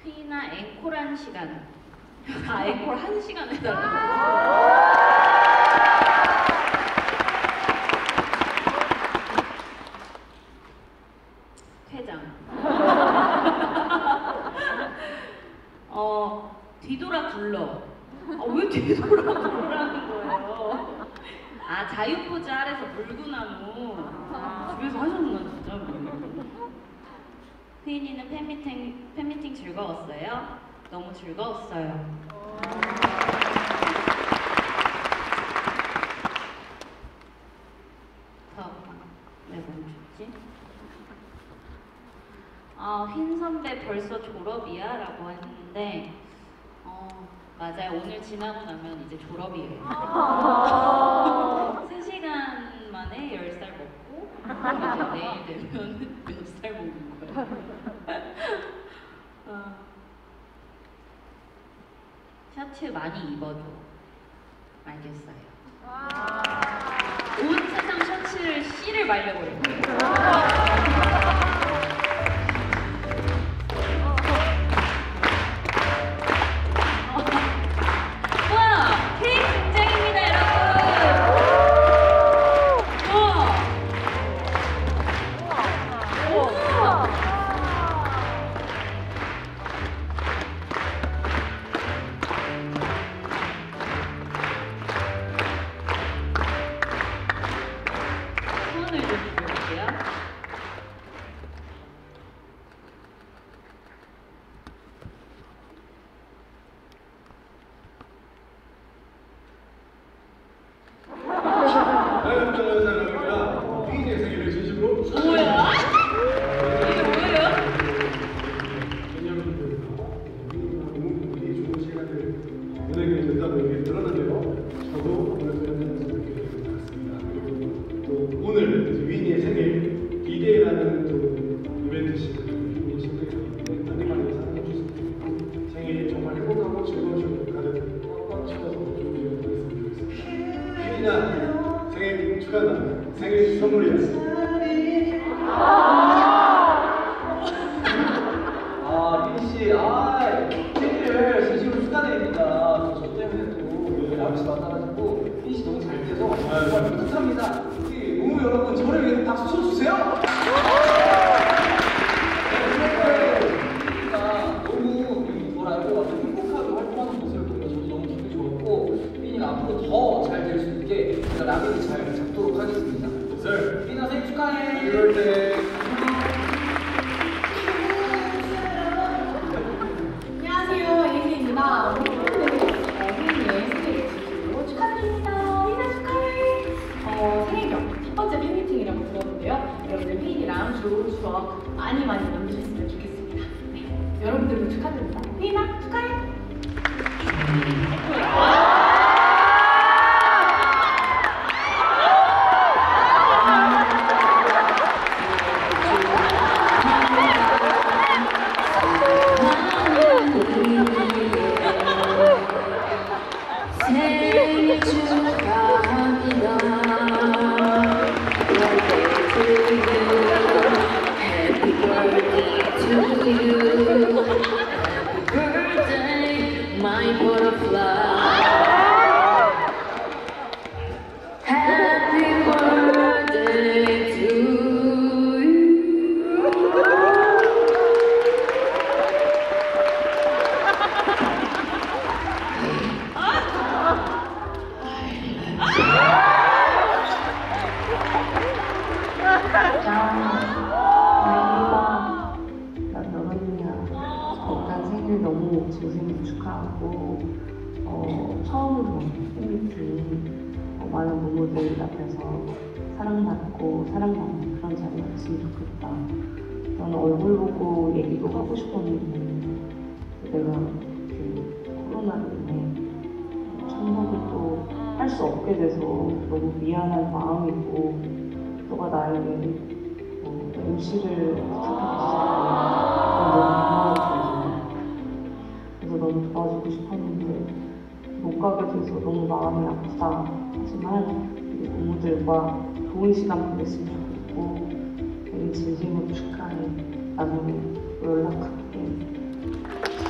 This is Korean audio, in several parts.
피나 앵콜 한 시간. 아, 앵콜 한 시간 해달라고. 퇴장. 뒤돌아 굴러. 왜 뒤돌아 굴러라는 거예요? 아, 자유포즈 아래서 물구나무. 집에서 하셨나 진짜? 휘인이는 팬미팅 즐거웠어요? 너무 즐거웠어요. 왜 멈췄지? 흰 선배 벌써 졸업이야? 라고 했는데 맞아요. 오늘 지나고 나면 이제 졸업이에요. 3시간 만에 10살 먹고 이제 내일 되면 몇 살 먹는 거예요. 셔츠 많이 입어줘. 알겠어요. 온 세상 셔츠를 씨를 말려버릴 거예요. 생일 축하한다. 생일 선물이었어. 휘인씨, 생일을 진심으로 축하드립니다. 저 때문에 또 남씨 만나가지고 휘인씨 너무 잘 돼서 정말 뿌듯합니다. 우리 모모 여러분 저를 위해 박수 쳐주세요. 휘인이가 너무 뭘 알고 아주 행복하게 활동하는 모습을 보면 저도 너무 기분이 좋았고 휘인이가 앞으로 더 잘 될 수 있게 제가 라벨이 잘 잡도록 하겠습니다. 휘인아 생일 축하해. 이럴 때 안녕하세요, 에이스입니다. 휘인이의 생일을 진심으로 축하드립니다. 휘인아 축하해. 생일경 첫 번째 팬미팅이라고 들었는데요. 여러분들 휘인이랑 좋은 추억 많이 남기셨으면 좋겠습니다. 네, 여러분들도 축하드립니다. 휘인아 축하해. 생일 축하합니다. Happy birthday to you. Happy birthday, my butterfly. Happy birthday to you. 난 너랑이야. 일단 생일 너무 진심으로 축하하고 처음으로 팬미팅 많은 부모들 앞에서 사랑받고 사랑받는 그런 자리였으면 좋겠다. 저는 얼굴 보고 얘기도 하고 싶었는데 내가 코로나로 인해 참석을 또 할 수 없게 돼서 너무 미안한 마음이고 너가 나에게 MC를 부탁해주셨다니 너무 고마웠거든요. 그래서 너무 도와주고 싶었는데 못 가게 돼서 너무 마음이 아프다. 하지만 우리 부모들과 좋은 시간 보냈으면 좋겠고 되게 진심으로 축하해. 나중에 연락할게.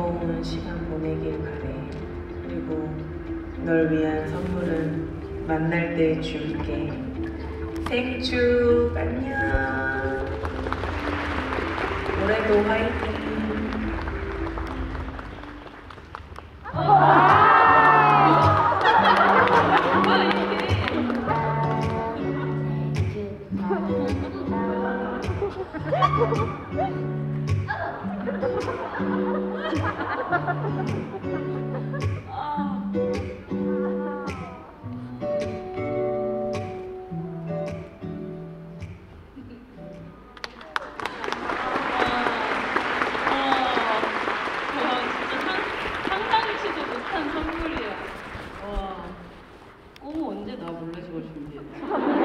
즐거운 시간 보내길 바래. 그리고 널 위한 선물은 만날 때 줄게. 생축 안녕. 올해도 화이팅. 상상치도 못한 선물이야. 와, 어머 언제 나 몰래 저걸 준비했지?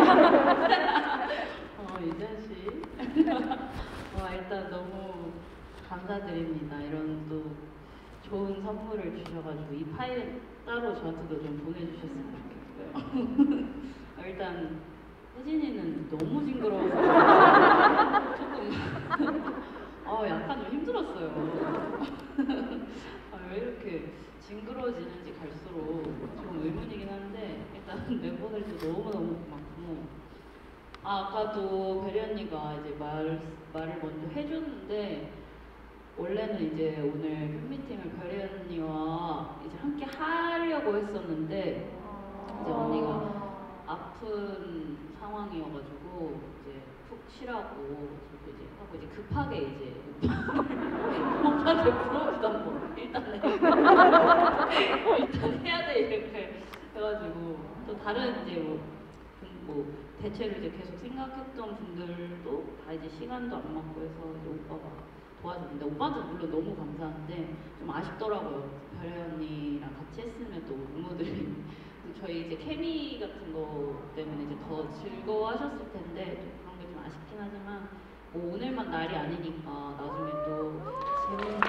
이 자식. 와, 일단 너무 감사드립니다. 이런 또 좋은 선물을 주셔가지고 이 파일 따로 저한테도 좀 보내주셨으면 좋겠고요. 일단 혜진이는 너무 징그러워서 조금 약간 좀 힘들었어요. 왜 이렇게 징그러워지는지 갈수록 좀 의문이긴 한데 일단 멤버들도 너무너무 고맙고 아까도 베리 언니가 이제 말을 먼저 해줬는데 원래는 이제 오늘 팬미팅을 베리 언니와 이제 함께 하려고 했었는데 이제 언니가 아픈 상황이어가지고 이제 푹 쉬라고 저도 이제 하고 이제 급하게 이제 오빠한테 물어보도 않고 일단 해야 돼 이렇게 해가지고 또 다른 이제 뭐 대체로 이제 계속 생각했던 분들도 다 이제 시간도 안 맞고 해서 이제 오빠가 도와줬는데 오빠한테 물론 너무 감사한데 좀 아쉽더라고요. 별혜 언니랑 같이 했으면 또 부모들이 저희 이제 케미 같은 거 때문에 이제 더 즐거워하셨을 텐데 좀 그런 게 좀 아쉽긴 하지만 뭐 오늘만 날이 아니니까 나중에 또 재밌는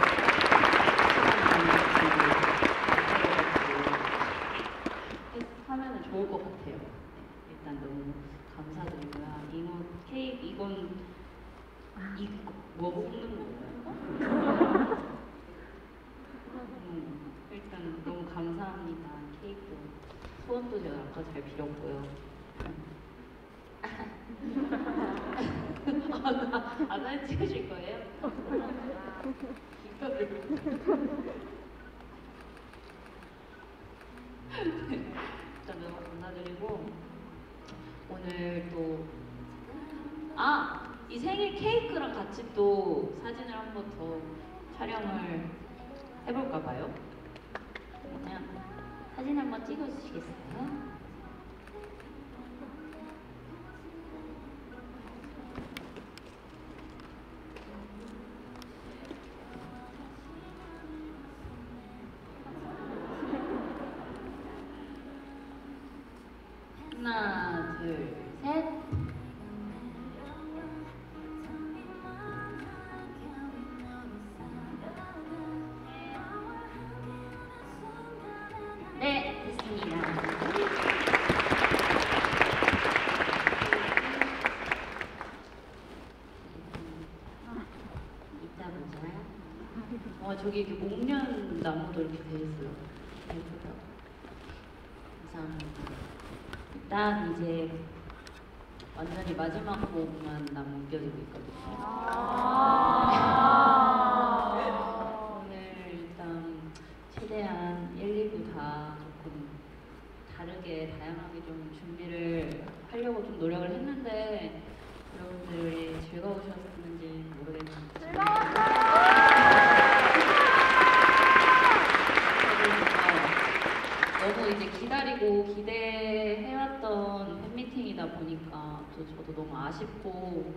하면은 좋을 것 같아요. 네, 일단 너무 감사드리고요. 이모 케이크 이건 뭐 먹는 건가요? 일단 너무 감사합니다. 케이크 소원도 제가 아까 잘 빌었고요. 사진 찍으실 거예요? 이거를 일단 너무 감사드리고 오늘 또 이 생일 케이크랑 같이 또 사진을 한 번 더 촬영을 해볼까 봐요. 그러면 사진 한번 찍어주시겠어요? 하나, 둘, 셋. 네, 됐습니다. 이따 보자. 저기 이렇게 목련 나무도 이렇게 돼 있어요. 예쁘다. 감사합니다. 일단 이제 완전히 마지막 곡만 남겨두고 있거든요. 오늘 일단 최대한 1, 2부 다 조금 다르게 다양하게 좀 준비를 하려고 좀 노력을 했는데 여러분들이 즐거우셨는지 모르겠는데 너무 이제 기다리고 기대해왔던 팬미팅이다 보니까 또 저도 너무 아쉽고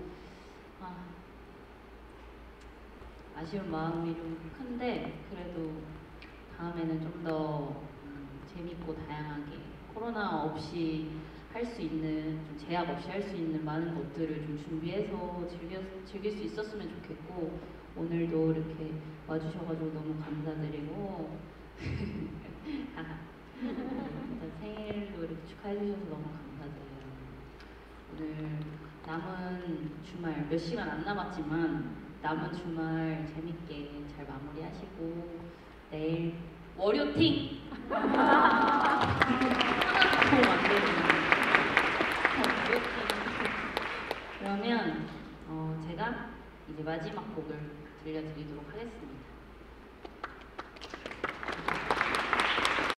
아쉬운 마음이 좀 큰데 그래도 다음에는 좀 더 재밌고 다양하게 코로나 없이 할 수 있는 좀 제약 없이 할 수 있는 많은 것들을 좀 준비해서 즐길 수 있었으면 좋겠고 오늘도 이렇게 와주셔가지고 너무 감사드리고 일단 생일도 이렇게 축하해주셔서 너무 감사드려요. 오늘 남은 주말 몇 시간 안 남았지만 남은 주말 재밌게 잘 마무리하시고 내일 월요팅 하나도 더 만들면 그러면 제가 이제 마지막 곡을 들려드리도록 하겠습니다.